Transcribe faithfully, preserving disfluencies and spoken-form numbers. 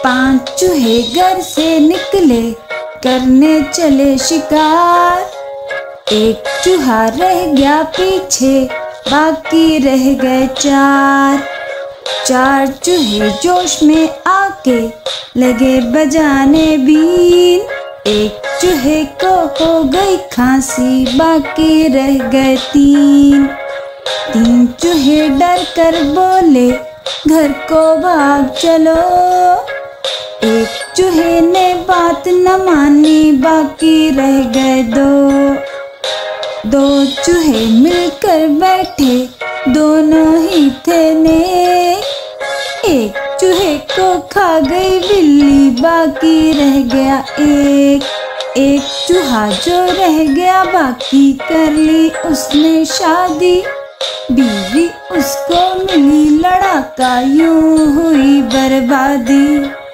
पांच चूहे घर से निकले करने चले शिकार। एक चूहा रह गया पीछे, बाकी रह गए चार। चार चूहे जोश में आके लगे बजाने बीन। एक चूहे को हो गई खांसी, बाकी रह गए तीन। तीन चूहे डर कर बोले घर को भाग चलो। एक चूहे ने बात न मानी, बाकी रह गए दो। दो चूहे मिलकर बैठे, दोनों ही थे नेक। एक चूहे को खा गई बिल्ली, बाकी रह गया एक। एक चूहा जो रह गया बाकी, कर ली उसने शादी। बीवी उसको मिली, लड़ाका यूं हुई बर्बादी।